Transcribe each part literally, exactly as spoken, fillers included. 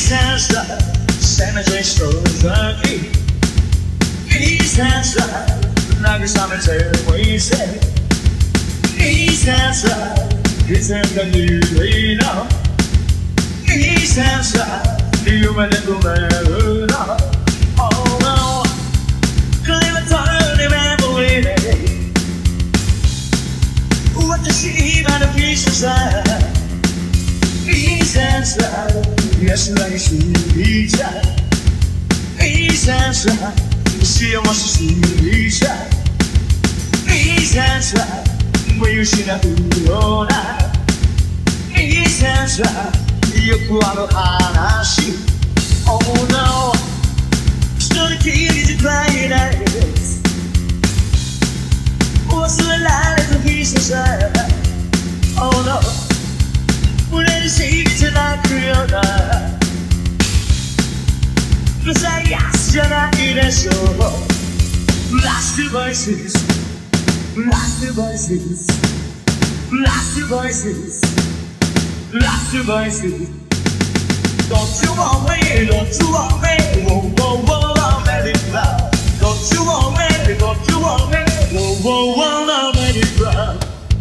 sense that cemetery stories are key. He sense that慰めてもいいぜ。He sense thatいつかにいいな。He sense that夢で埋めるな。Oh no, clear the tiny memory. 私今のピースさ。He sense that安らぎすぎちゃう。He sense that幸せすぎちゃう。He sense that見失うような。He sense thatよくある話。Oh no, 一人きりじゃないです忘れられた日ささ。Oh no, 胸に染みて泣くような不在やつじゃないでしょう。 Last voices, last voices, last voices, last voices. Don't you want me, don't you want me, whoa, whoa, whoa, I'm ready to love. Don't you want me, don't you want me, whoa, whoa, whoa, I'm ready to love.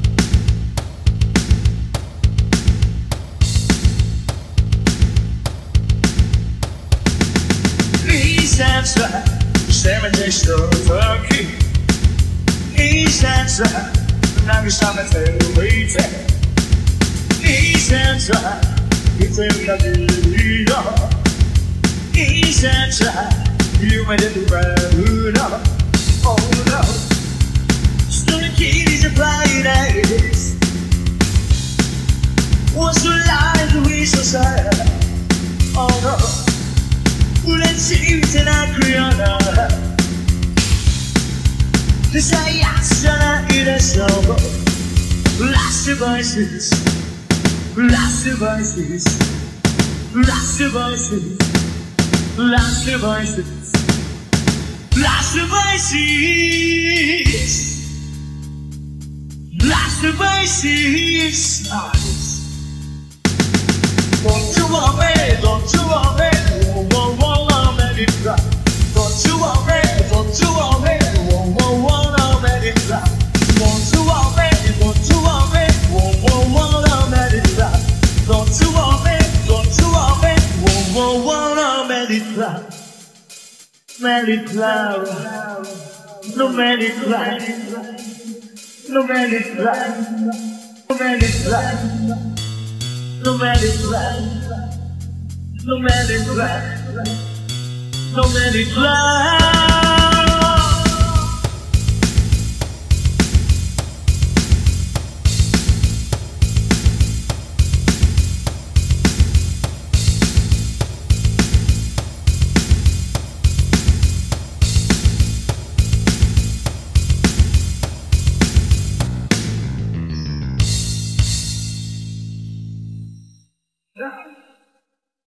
East and south, cemetery stories are key. East and south,慰めておいて。East and southいつかにいいな。いいセンサー夢で埋めるな。Oh no, 一人きりじゃないです忘れられる嘘さ。Oh no, 嬉しくて泣くような不在やつじゃないでしょう。 Last voices, last voices, last voices, last voices, last voices, last voices. Don't you want me, don't you want me, whoa, whoa, whoa, I'm ready to cry. Don't you want me, don't you want me, whoa, whoa, whoa, I'm ready to cry. Don't you want me, don't you want me, whoa, whoa, whoa, I'm ready to cry. Don't you want me, don't you want me, whoa, whoa, whoa, I'm ready to cry. Ready to cry, no ready to cry, no ready to cry, no ready to cry. No matter what, no matter what, no matter what.